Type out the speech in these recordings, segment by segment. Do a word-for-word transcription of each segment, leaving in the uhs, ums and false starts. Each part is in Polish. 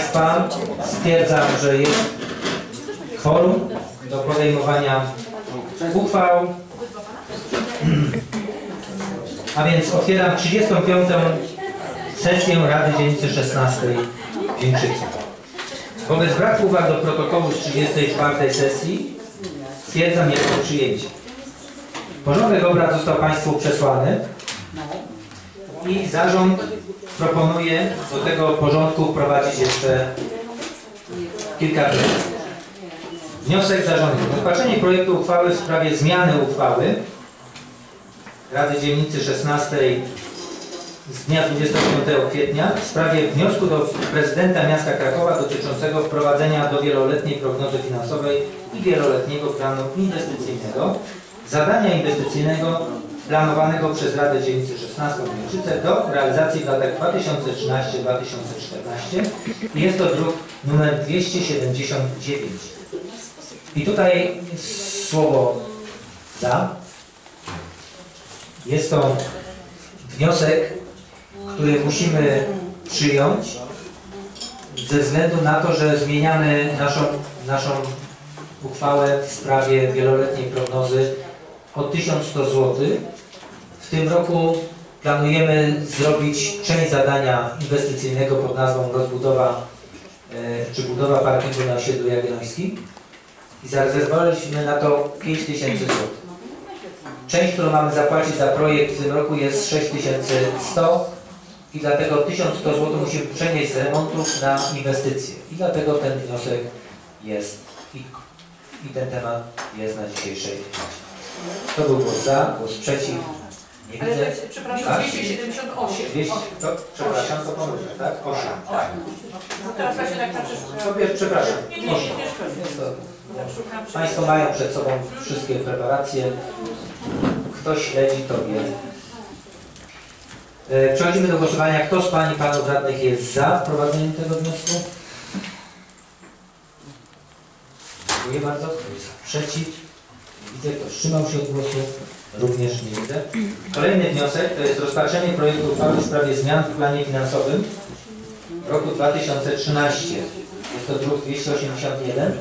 Państwa stwierdzam, że jest kworum do podejmowania uchwał. A więc otwieram trzydziestą piątą sesję Rady Dzielnicy szesnastej w Ziękrzycach. Wobec braku uwag do protokołu z trzydziestej czwartej sesji stwierdzam jego przyjęcie. Porządek obrad został Państwu przesłany i zarząd proponuje do tego porządku wprowadzić jeszcze kilka wniosków. Wniosek zarządu. Rozpatrzenie projektu uchwały w sprawie zmiany uchwały Rady Dzielnicy szesnastej z dnia dwudziestego piątego kwietnia w sprawie wniosku do prezydenta miasta Krakowa dotyczącego wprowadzenia do wieloletniej prognozy finansowej i wieloletniego planu inwestycyjnego zadania inwestycyjnego planowanego przez Radę Dzielnicy szesnastej w Ziękrzycach do realizacji w latach dwa tysiące trzynastym do dwa tysiące czternastego. Jest to druk numer dwieście siedemdziesiąt dziewięć. I tutaj słowo za. Jest to wniosek, który musimy przyjąć ze względu na to, że zmieniamy naszą, naszą uchwałę w sprawie wieloletniej prognozy o tysiąc sto złotych. W tym roku planujemy zrobić część zadania inwestycyjnego pod nazwą rozbudowa e, czy budowa parkingu na osiedlu Jagiellońskim i zarezerwowaliśmy na to pięć tysięcy złotych. Część, którą mamy zapłacić za projekt w tym roku jest sześć tysięcy sto i dlatego tysiąc sto złotych musimy przenieść z remontów na inwestycje. I dlatego ten wniosek jest i, i ten temat jest na dzisiejszej sesji. Kto był głos za, głos przeciw? Nie Ale widzę. to jest, przepraszam, dwieście siedemdziesiąt osiem. dwieście, to, przepraszam, to pomyślę, tak? osiem. Tak. No teraz właśnie tak na przykład. Sobie, przepraszam. Nie, nie, nie, osiem. nie, Jest to- Ja szukam przy- Państwo mają przed sobą wszystkie preparacje. Kto śledzi, to wie. E, Przechodzimy do głosowania. Kto z Pań i Panów Radnych jest za wprowadzeniem tego wniosku? Dziękuję bardzo. Kto jest przeciw? Widzę, kto wstrzymał się od głosu. Również nie widzę. Kolejny wniosek to jest rozpatrzenie projektu uchwały w sprawie zmian w planie finansowym w roku dwa tysiące trzynastym. Jest to druk dwieście osiemdziesiąt jeden.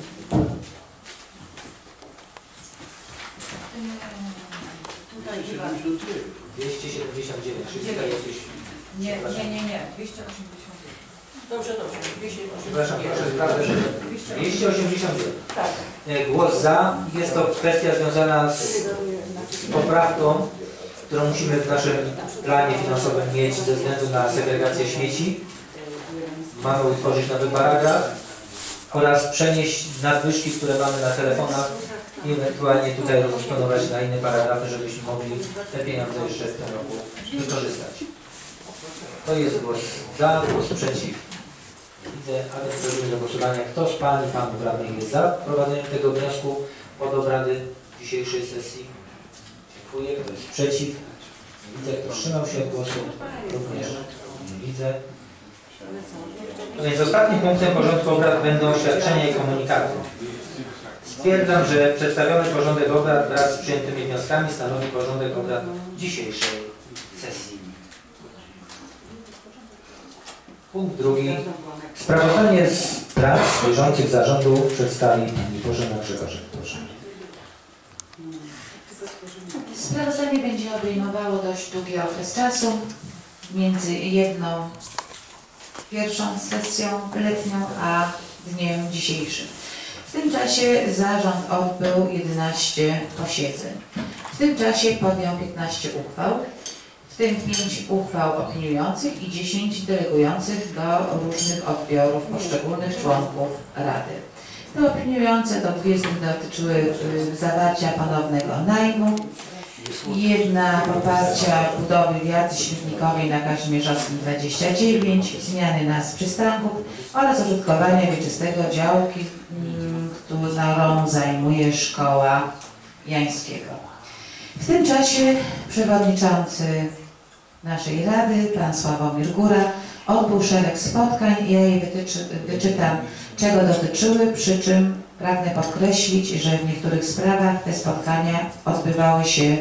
dwieście siedemdziesiąt dziewięć. Czy tutaj jakieś... Nie, nie, nie, nie. dwieście osiemdziesiąt. Dobrze, dobrze. dwieście Przepraszam, osiemdziesiąt proszę jeden. sprawdzę, że dwieście osiemdziesiąt jeden. Tak. E, Głos za. Jest to kwestia związana z poprawką, którą musimy w naszym planie finansowym mieć ze względu na segregację śmieci. Mamy utworzyć nowy paragraf oraz przenieść nadwyżki, które mamy na telefonach i ewentualnie tutaj rozdysponować na inne paragrafy, żebyśmy mogli te pieniądze jeszcze w tym roku wykorzystać. To jest głos za, głos przeciw. Widzę, ale przechodzimy do głosowania. Kto z Pań i Panów Radnych jest za wprowadzeniem tego wniosku pod obrady dzisiejszej sesji? Dziękuję. Kto jest przeciw? Nie widzę. Kto wstrzymał się od głosu? Również nie widzę. No więc ostatnim punktem porządku obrad będą oświadczenia i komunikaty. Stwierdzam, że przedstawiony porządek obrad wraz z przyjętymi wnioskami stanowi porządek obrad dzisiejszej sesji. Punkt drugi. Sprawozdanie z prac bieżących zarządu przedstawi Pani Bożena Grzegorzek. Proszę. Sprawozdanie będzie obejmowało dość długi okres czasu między jedną pierwszą sesją letnią a dniem dzisiejszym. W tym czasie zarząd odbył jedenaście posiedzeń. W tym czasie podjął piętnaście uchwał, w tym pięć uchwał opiniujących i dziesięć delegujących do różnych odbiorów poszczególnych członków Rady. Te opiniujące to dwie z nich dotyczyły y, zawarcia ponownego najmu, jedna poparcia budowy wiaty śmietnikowej na Kazimierzowskim dwadzieścia dziewięć, zmiany nazw przystanków oraz użytkowania wieczystego działki, mm, którą zajmuje Szkoła Jańskiego. W tym czasie przewodniczący naszej Rady, pan Sławomir Góra, odbył szereg spotkań. Ja je wytyczy, wyczytam, czego dotyczyły, przy czym pragnę podkreślić, że w niektórych sprawach te spotkania odbywały się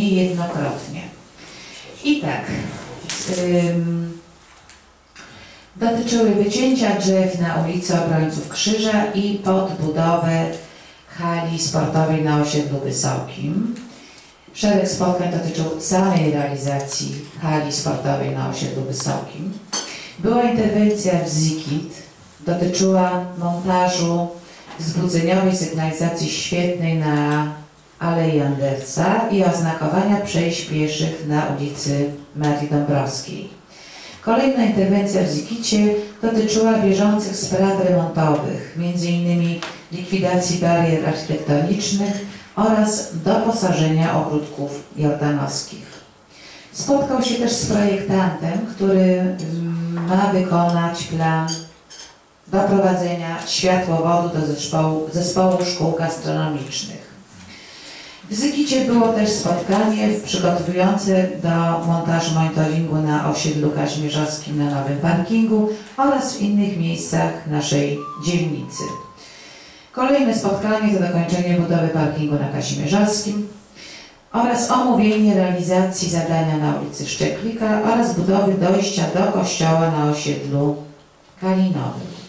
niejednokrotnie. I tak, ym, Dotyczyły wycięcia drzew na ulicy Obrońców Krzyża i podbudowę hali sportowej na osiedlu Wysokim. Szereg spotkań dotyczył samej realizacji hali sportowej na osiedlu Wysokim. Była interwencja w Zikit, dotyczyła montażu wzbudzeniowej sygnalizacji świetnej na Alei Andersa i oznakowania przejść pieszych na ulicy Marii Dąbrowskiej. Kolejna interwencja w Zikicie dotyczyła bieżących spraw remontowych, między innymi likwidacji barier architektonicznych oraz doposażenia ogródków jordanowskich. Spotkał się też z projektantem, który ma wykonać plan doprowadzenia światłowodu do zespołu, zespołu szkół gastronomicznych. W Zykicie było też spotkanie przygotowujące do montażu monitoringu na osiedlu kazimierzowskim na nowym parkingu oraz w innych miejscach naszej dzielnicy. Kolejne spotkanie to dokończenie budowy parkingu na Kazimierzowskim oraz omówienie realizacji zadania na ulicy Szczeklika oraz budowy dojścia do kościoła na osiedlu Kalinowym.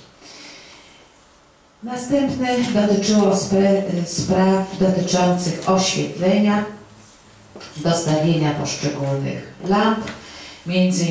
Następne dotyczyło spraw dotyczących oświetlenia, dostawienia poszczególnych lamp, między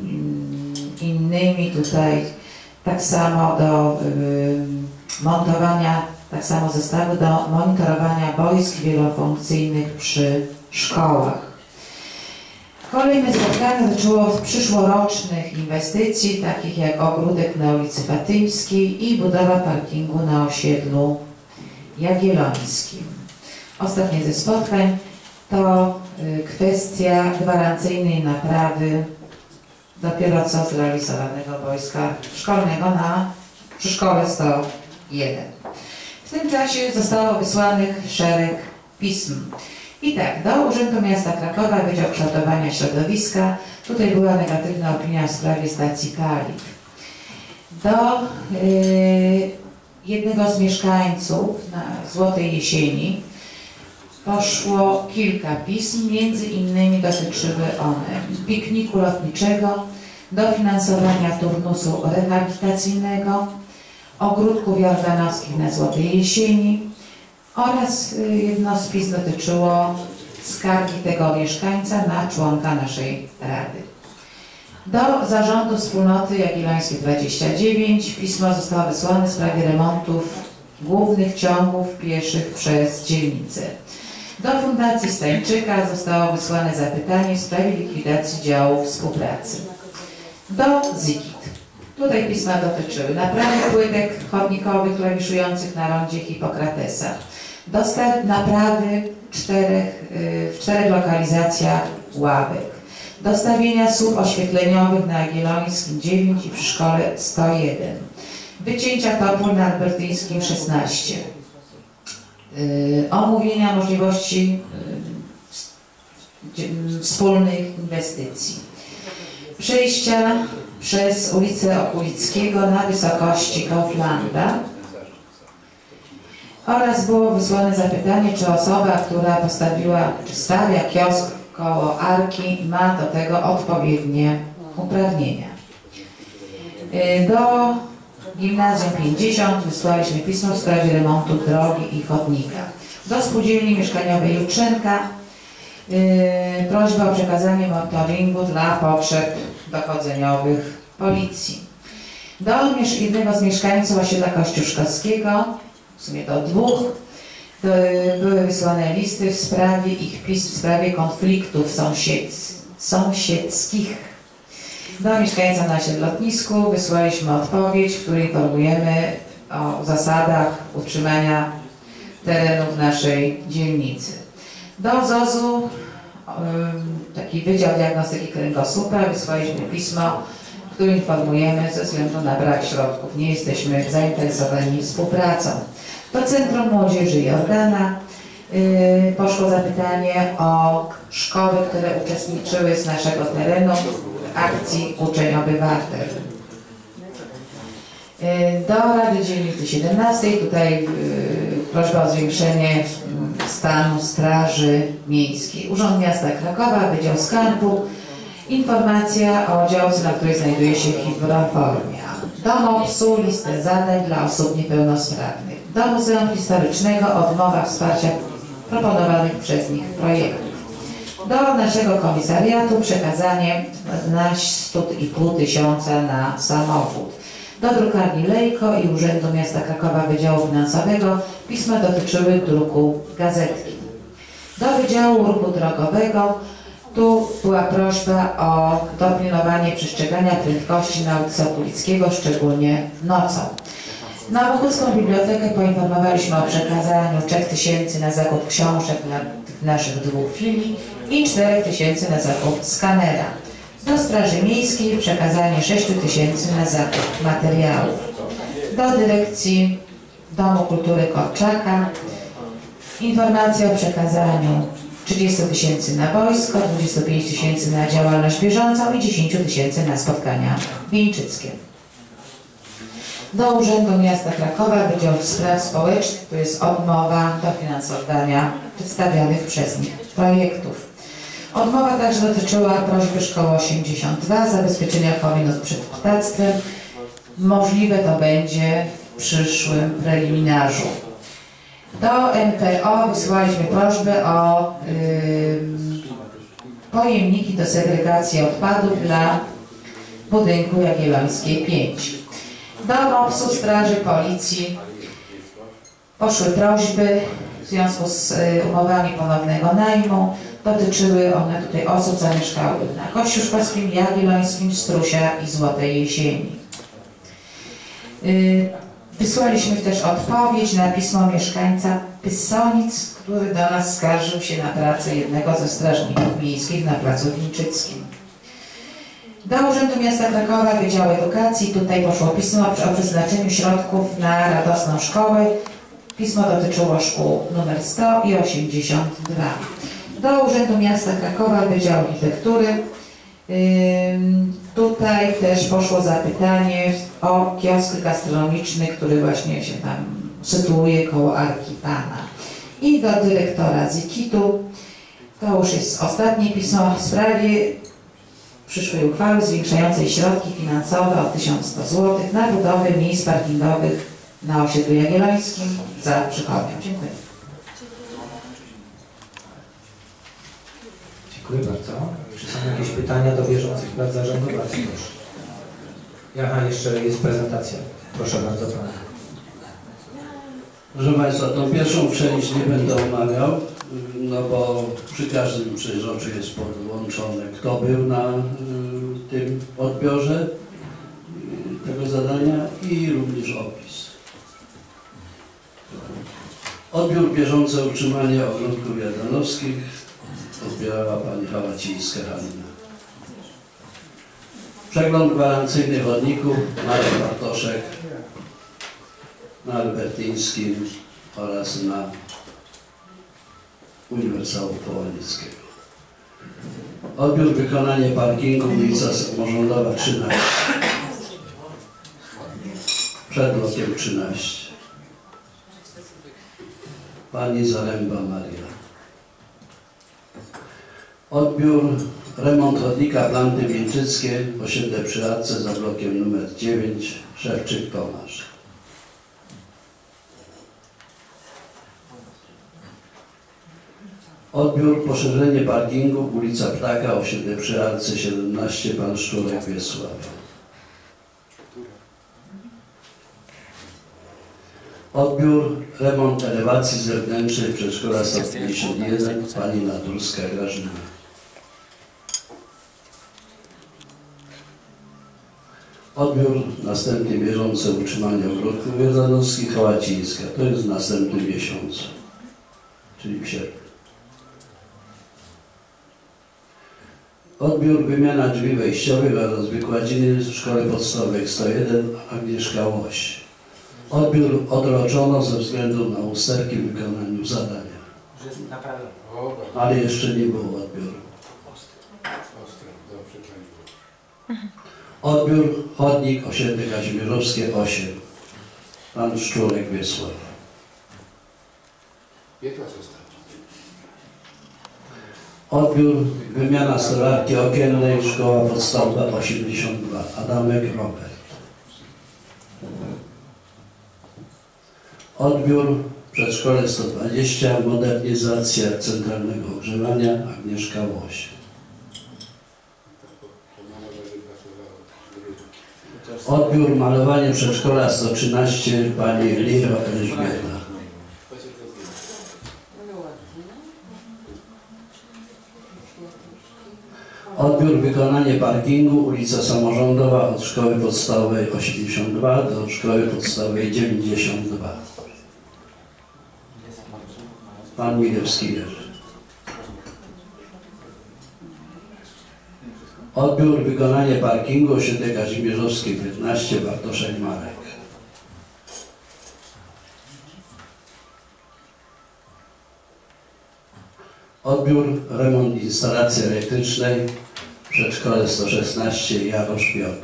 innymi tutaj tak samo do y, montowania, tak samo zestawu do monitorowania boisk wielofunkcyjnych przy szkołach. Kolejne spotkanie dotyczyło przyszłorocznych inwestycji, takich jak ogródek na ulicy Fatyńskiej i budowa parkingu na osiedlu Jagiellońskim. Ostatnie ze spotkań to kwestia gwarancyjnej naprawy dopiero co zrealizowanego boiska szkolnego na przy szkole sto jeden. W tym czasie zostało wysłanych szereg pism. I tak, do Urzędu Miasta Krakowa, Wydział Kształtowania Środowiska, tutaj była negatywna opinia w sprawie stacji paliw. Do yy, jednego z mieszkańców na Złotej Jesieni poszło kilka pism, między innymi dotyczyły one pikniku lotniczego, dofinansowania turnusu rehabilitacyjnego, ogródków jordanowskich na Złotej Jesieni, oraz jedno z pism dotyczyło skargi tego mieszkańca na członka naszej Rady. Do Zarządu Wspólnoty Jagiellońskiej dwadzieścia dziewięć pismo zostało wysłane w sprawie remontów głównych ciągów pieszych przez dzielnicę. Do Fundacji Stańczyka zostało wysłane zapytanie w sprawie likwidacji działu współpracy. Do Zikit. Tutaj pisma dotyczyły naprawy płytek chodnikowych klawiszujących na rondzie Hipokratesa. Dostaw naprawy czterech, w czterech lokalizacjach ławek. Dostawienia słup oświetleniowych na Jagiellońskim dziewięć i przy szkole sto jeden. Wycięcia topór na Albertyńskim szesnaście. Yy, omówienia możliwości yy, wspólnych inwestycji. Przejścia przez ulicę Okulickiego na wysokości Kauflanda. Oraz było wysłane zapytanie, czy osoba, która postawiła, czy stawia kiosk koło Arki, ma do tego odpowiednie uprawnienia. Do Gimnazjum pięćdziesiąt wysłaliśmy pismo w sprawie remontu drogi i chodnika. Do Spółdzielni Mieszkaniowej Jutrzenka yy, prośba o przekazanie monitoringu dla potrzeb dochodzeniowych policji. Do jednego z mieszkańców osiedla Kościuszkowskiego, w sumie do dwóch, do, były wysłane listy w sprawie ich pism w sprawie konfliktów sąsiedz, sąsiedzkich. Do mieszkańca na Siedlotnisku wysłaliśmy odpowiedź, w której informujemy o zasadach utrzymania terenów naszej dzielnicy. Do zozu, taki Wydział Diagnostyki Kręgosłupa, wysłaliśmy pismo, w którym informujemy ze względu na brak środków. Nie jesteśmy zainteresowani współpracą. Do Centrum Młodzieży Jordana yy, poszło zapytanie o szkoły, które uczestniczyły z naszego terenu w akcji Uczeń Obywatel. Yy, do Rady Dzielnicy siedemnastej, tutaj yy, prośba o zwiększenie stanu Straży Miejskiej. Urząd Miasta Krakowa, Wydział Skarbu Informacja o działce, na której znajduje się hidroformia. Do mopsu listę zadań dla osób niepełnosprawnych. Do Muzeum Historycznego odmowa wsparcia proponowanych przez nich projektów. Do naszego komisariatu przekazanie dwanaście i pół tysiąca na samochód. Do drukarni Lejko i Urzędu Miasta Krakowa Wydziału Finansowego pisma dotyczyły druku gazetki. Do Wydziału Ruchu Drogowego tu była prośba o dopilnowanie przestrzegania prędkości na ulicy Okulickiego, szczególnie nocą. Na Bochucką Bibliotekę poinformowaliśmy o przekazaniu trzech tysięcy na zakup książek dla naszych dwóch filii i czterech tysięcy na zakup skanera. Do Straży Miejskiej przekazanie sześciu tysięcy na zakup materiałów. Do Dyrekcji Domu Kultury Korczaka informacja o przekazaniu trzydziestu tysięcy na wojsko, dwudziestu pięciu tysięcy na działalność bieżącą i dziesięciu tysięcy na spotkania wieńczyckie. Do Urzędu Miasta Krakowa Wydział Spraw Społecznych, to jest odmowa dofinansowania przedstawionych przez nich projektów. Odmowa także dotyczyła prośby Szkoły osiemdziesiąt dwa, zabezpieczenia powinów przed ptactwem. Możliwe to będzie w przyszłym preliminarzu. Do M P O wysłaliśmy prośbę o yy, pojemniki do segregacji odpadów dla budynku Jagiellońskiej pięć. Do mopsu, Straży, Policji poszły prośby w związku z umowami ponownego najmu. Dotyczyły one tutaj osób zamieszkałych na Kościuszkowskim, Jagiellońskim, Strusia i Złotej Jesieni. Wysłaliśmy też odpowiedź na pismo mieszkańca Pyssonic, który do nas skarżył się na pracę jednego ze strażników miejskich na placu Wieńczyckim. Do Urzędu Miasta Krakowa Wydział Edukacji, tutaj poszło pismo o przeznaczeniu środków na radosną szkołę. Pismo dotyczyło szkół numer sto i osiemdziesiąt dwa. Do Urzędu Miasta Krakowa Wydział Architektury. Ym, tutaj też poszło zapytanie o kiosk gastronomiczny, który właśnie się tam sytuuje koło Arki Pana. I do dyrektora Zikitu. To już jest ostatnie pismo w sprawie przyszłej uchwały zwiększającej środki finansowe o tysiąc sto złotych na budowę miejsc parkingowych na osiedlu jagiellońskim za przychodnią. Dziękuję. Dziękuję bardzo. Czy są jakieś pytania do bieżących prac zarządu? Bardzo proszę. Aha, jeszcze jest prezentacja. Proszę bardzo Pana. Proszę Państwa, tą pierwszą część nie będę omawiał, no bo przy każdym przejrzoczu jest podłączone, kto był na y, tym odbiorze y, tego zadania i również opis. Odbiór bieżące utrzymanie ogródków jadanowskich odbierała Pani Hałacińska Halina. Przegląd gwarancyjny chodników Marek Bartoszek na Albertyńskim oraz na Uniwersytetu Połanickiego. Odbiór wykonanie parkingu ulica Samorządowa trzynaście. Przed blokiem trzynaście. Pani Zaręba Maria. Odbiór remont chodnika Planty Wieńczyckie, osiedle przy Arce za blokiem numer dziewięć, Szewczyk Tomasz. Odbiór poszerzenie parkingu ulica Ptaka, osiedle przy Arce siedemnaście, pan Szczurek Wiesław. Odbiór remont elewacji zewnętrznej przedszkola sto pięćdziesiąt jeden, pani Naturska Grażyna. Odbiór następnie bieżące utrzymanie ogródków jadanowskich Hałacińska. To jest w następnym miesiącu, czyli w sierpniu. Odbiór wymiana drzwi wejściowych oraz wykładziny w szkole podstawowej sto jeden Agnieszka Łoś. Odbiór odroczono ze względu na usterki w wykonaniu zadania. Ale jeszcze nie było odbioru. Odbiór chodnik osiedle Kazimierzowskie osiem. Pan Szczurek Wiesław. Odbiór, wymiana stolarki okiennej, szkoła podstawowa osiemdziesiąt dwa, Adamek Robert. Odbiór, przedszkole sto dwadzieścia, modernizacja centralnego ogrzewania, Agnieszka Łoś. Odbiór, malowanie przedszkola sto trzynaście, pani Liro Elżbieta. Odbiór, wykonanie parkingu, ulica Samorządowa od szkoły podstawowej osiemdziesiąt dwa do szkoły podstawowej dziewięćdziesiąt dwa. Pan Milewski Jerzy. Odbiór, wykonanie parkingu, osiedle Kazimierzowskie piętnaście, Bartoszek Marek. Odbiór, remont instalacji elektrycznej, przedszkole sto szesnaście, Jarosz Piotr.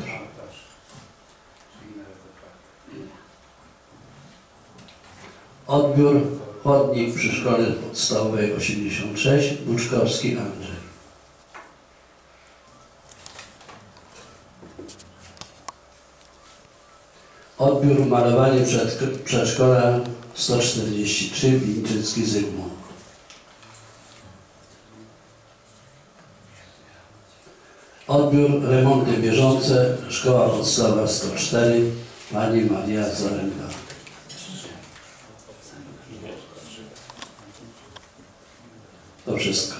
Odbiór, chodnik przy szkole podstawowej osiemdziesiąt sześć, Buczkowski Andrzej. Odbiór, malowanie przed, przedszkola sto czterdzieści trzy, Wińczycki Zygmunt. Odbiór, remonty bieżące, szkoła podstawowa sto cztery, pani Maria Zaręba. To wszystko.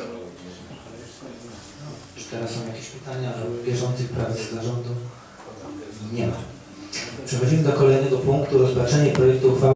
Czy teraz są jakieś pytania o bieżących pracach zarządu? Nie ma. Przechodzimy do kolejnego punktu, rozpatrzenie projektu uchwały